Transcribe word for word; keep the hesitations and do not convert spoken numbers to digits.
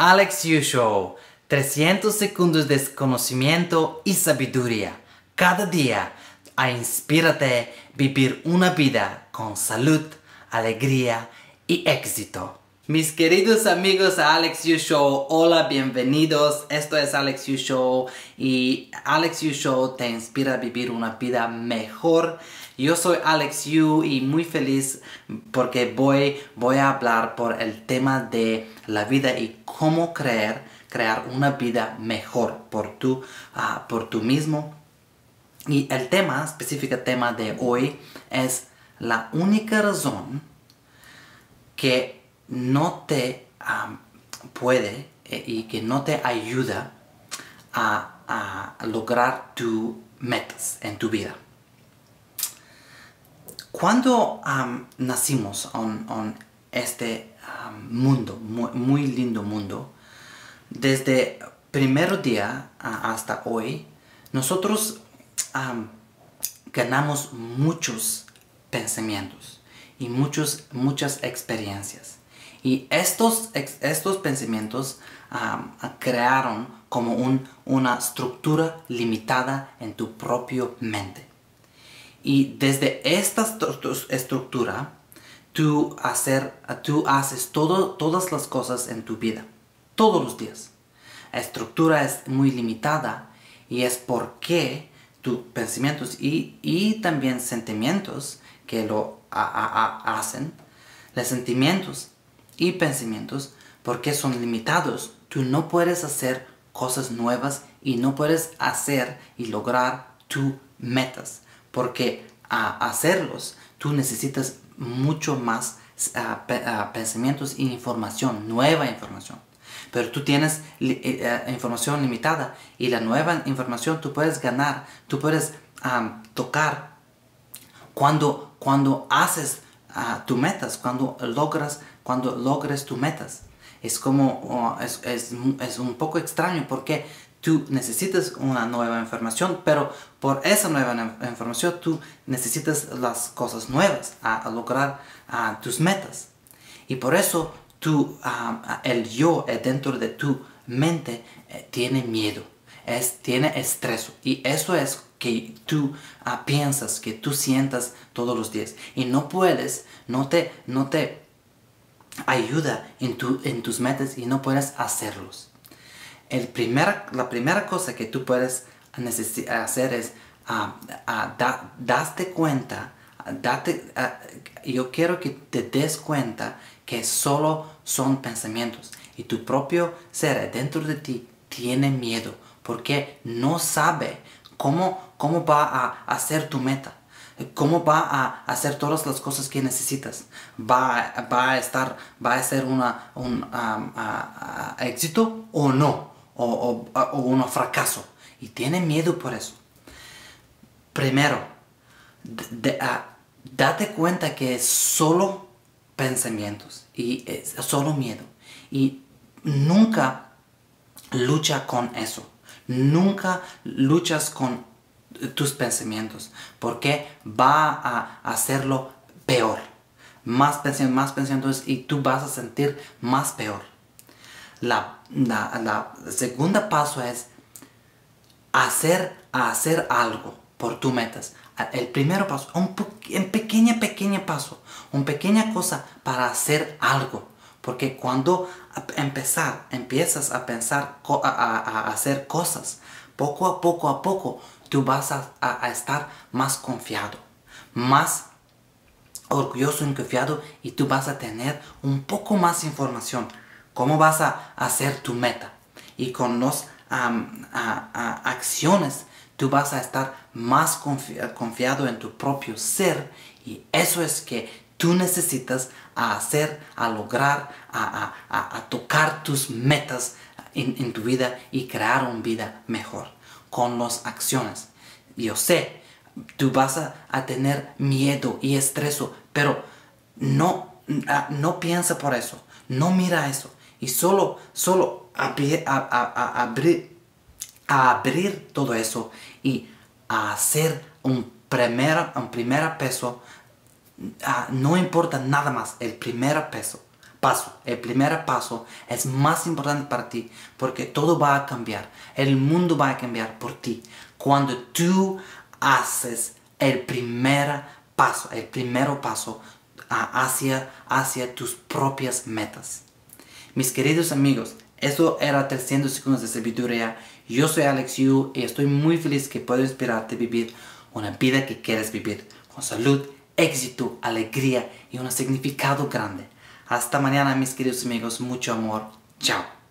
Alex Yu Show, trescientos segundos de conocimiento y sabiduría. Cada día, a inspírate a vivir una vida con salud, alegría y éxito. Mis queridos amigos a Alex Yu Show, hola, bienvenidos. Esto es Alex Yu Show y Alex Yu Show te inspira a vivir una vida mejor. Yo soy Alex Yu y muy feliz porque voy, voy a hablar por el tema de la vida y cómo crear, crear una vida mejor por tú, uh, por tú mismo. Y el tema, específico tema de hoy es la única razón que no te um, puede eh, y que no te ayuda a, a lograr tus metas en tu vida. Cuando um, nacimos en, en este um, mundo, muy, muy lindo mundo, desde el primer día uh, hasta hoy, nosotros um, ganamos muchos pensamientos y muchos, muchas experiencias. Y estos, estos pensamientos um, crearon como un, una estructura limitada en tu propia mente. Y desde esta estructura, tú, hacer, tú haces todo, todas las cosas en tu vida, todos los días. La estructura es muy limitada y es porque tus pensamientos y, y también sentimientos que lo a, a, a hacen, los sentimientos y pensamientos, porque son limitados, tú no puedes hacer cosas nuevas y no puedes hacer y lograr tus metas. Porque a hacerlos, tú necesitas mucho más uh, pe uh, pensamientos y información, nueva información. Pero tú tienes li uh, información limitada y la nueva información tú puedes ganar, tú puedes um, tocar cuando, cuando haces uh, tus metas, cuando logras, cuando logres tus metas. Es como, uh, es, es, es un poco extraño porque tú necesitas una nueva información, pero por esa nueva información tú necesitas las cosas nuevas a, a lograr uh, tus metas. Y por eso tú, uh, el yo dentro de tu mente eh, tiene miedo, es, tiene estrés. Y eso es que tú uh, piensas, que tú sientas todos los días. Y no puedes, no te, no te ayuda en, tu, en tus metas y no puedes hacerlos. El primer, la primera cosa que tú puedes hacer es uh, uh, da, darte cuenta, uh, date, uh, yo quiero que te des cuenta que solo son pensamientos y tu propio ser dentro de ti tiene miedo porque no sabe cómo, cómo va a hacer tu meta. ¿Cómo va a hacer todas las cosas que necesitas? ¿Va, va a estar, va a ser una, un um, uh, uh, éxito o no? O, o, o un fracaso. Y tiene miedo por eso. Primero, de, uh, date cuenta que es solo pensamientos y es solo miedo. Y nunca lucha con eso. Nunca luchas con tus pensamientos, porque va a hacerlo peor. Más pensamientos, más pensamientos y tú vas a sentir más peor. La, la, la segunda paso es hacer, hacer algo por tus metas. El primer paso, un, un pequeño, pequeño paso, una pequeña cosa para hacer algo. Porque cuando empezar, empiezas a pensar, a, a, a hacer cosas, poco a poco a poco, tú vas a, a, a estar más confiado, más orgulloso y confiado y tú vas a tener un poco más información. ¿Cómo vas a hacer tu meta? Y con las um, acciones tú vas a estar más confi confiado en tu propio ser y eso es que tú necesitas a hacer, a lograr, a, a, a tocar tus metas en, en tu vida y crear una vida mejor con las acciones. Yo sé, tú vas a, a tener miedo y estrés, pero no, a, no piensa por eso, no mira eso. Y solo, solo abrir, a, a, a, abrir, a abrir todo eso y a hacer un primer, un primer paso. Uh, no importa nada más, el primer paso paso, el primer paso es más importante para ti porque todo va a cambiar. El mundo va a cambiar por ti. Cuando tú haces el primer paso, el primer paso hacia, hacia tus propias metas. Mis queridos amigos, eso era trescientos segundos de sabiduría. Yo soy Alex Yu y estoy muy feliz que puedo inspirarte a vivir una vida que quieres vivir, con salud, éxito, alegría y un significado grande. Hasta mañana, mis queridos amigos. Mucho amor. Chao.